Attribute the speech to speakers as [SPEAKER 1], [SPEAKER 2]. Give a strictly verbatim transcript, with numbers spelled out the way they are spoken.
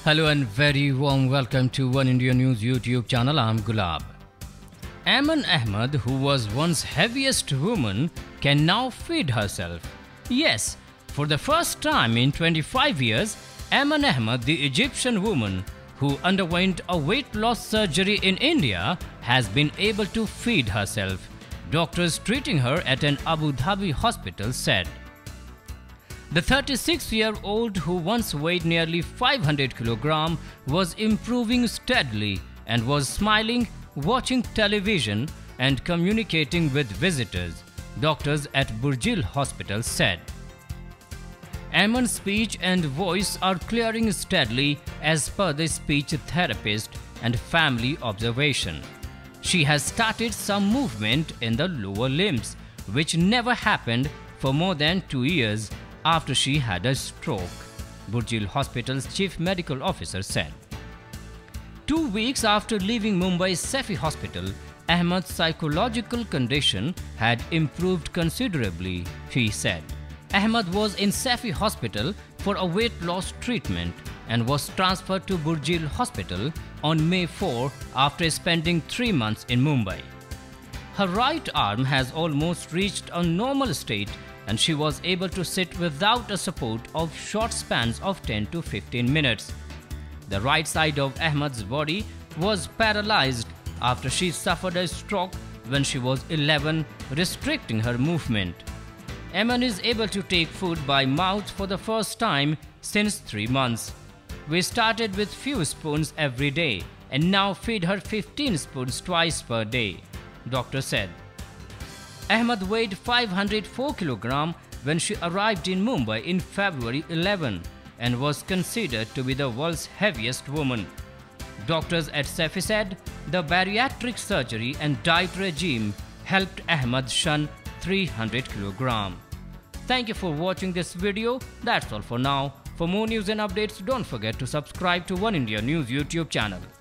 [SPEAKER 1] Hello and very warm welcome to One India News YouTube channel. I'm Gulab. Eman Ahmed, who was once heaviest woman, can now feed herself. Yes, for the first time in twenty-five years, Eman Ahmed, the Egyptian woman who underwent a weight loss surgery in India, has been able to feed herself. Doctors treating her at an Abu Dhabi hospital said. The thirty-six-year-old, who once weighed nearly five hundred kilograms, was improving steadily and was smiling, watching television and communicating with visitors, doctors at Burjeel Hospital said. Eman's speech and voice are clearing steadily as per the speech therapist and family observation. She has started some movement in the lower limbs, which never happened for more than two years after she had a stroke, Burjeel Hospital's chief medical officer said. Two weeks after leaving Mumbai's Saifee hospital, Ahmed's psychological condition had improved considerably, he said. Ahmed was in Saifee hospital for a weight loss treatment and was transferred to Burjeel Hospital on May fourth after spending three months in Mumbai. Her right arm has almost reached a normal state and she was able to sit without a support of short spans of ten to fifteen minutes. The right side of Ahmed's body was paralyzed after she suffered a stroke when she was eleven, restricting her movement. Eman is able to take food by mouth for the first time since three months. We started with few spoons every day and now feed her fifteen spoons twice per day, doctor said. Ahmed weighed five hundred four kilograms when she arrived in Mumbai in February eleventh and was considered to be the world's heaviest woman. Doctors at Saifee said the bariatric surgery and diet regime helped Ahmed shun three hundred kilograms. Thank you for watching this video. That's all for now. For more news and updates, don't forget to subscribe to One India News YouTube channel.